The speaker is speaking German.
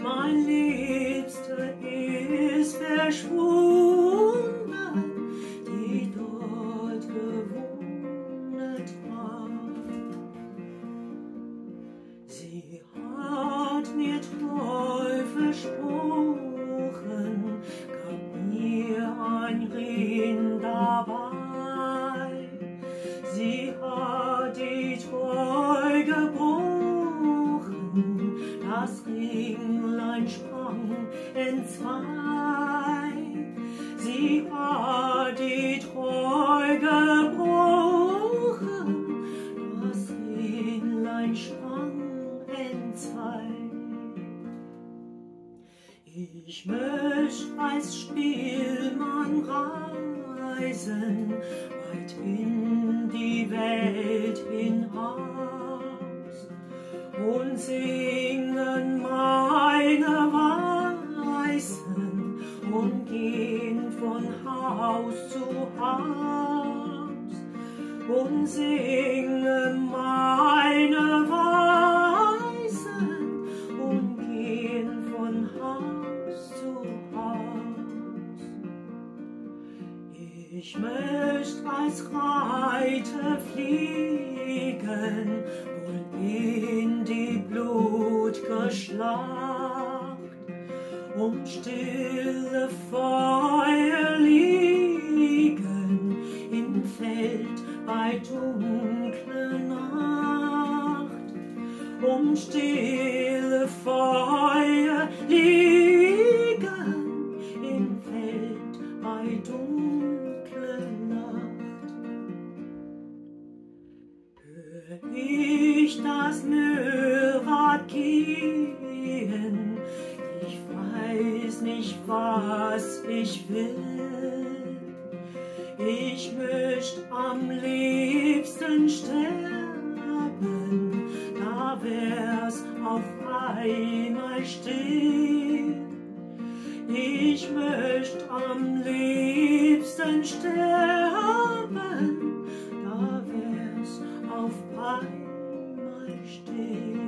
mein Liebster ist verschwunden, die dort gewohnt hat. Sie hat mir treu versprochen, gab mir ein Ring dabei. Sie hat die Treu gebrochen, das Ringlein sprang entzwei. Sie hat die Treu gebrochen, das Ringlein sprang entzwei. Ich möcht als Spielmann reisen, weit in die Welt hinaus und singen meine Weisen und gehen von Haus zu Haus und singen meine Weisen und gehen von Haus zu Haus. Ich möcht als Reiter fliegen, wohl in die blut'ge Schlacht, um stille Feuer liegen im Feld bei dunkler Nacht, um stille Feuer liegen im Feld bei dunkler Nacht. Hör ich das Mühlrad gehen, ich weiß nicht, was ich will. Ich möcht am liebsten sterben, da wär's auf einmal still. Ich möcht am liebsten sterben, da wär's auf einmal still.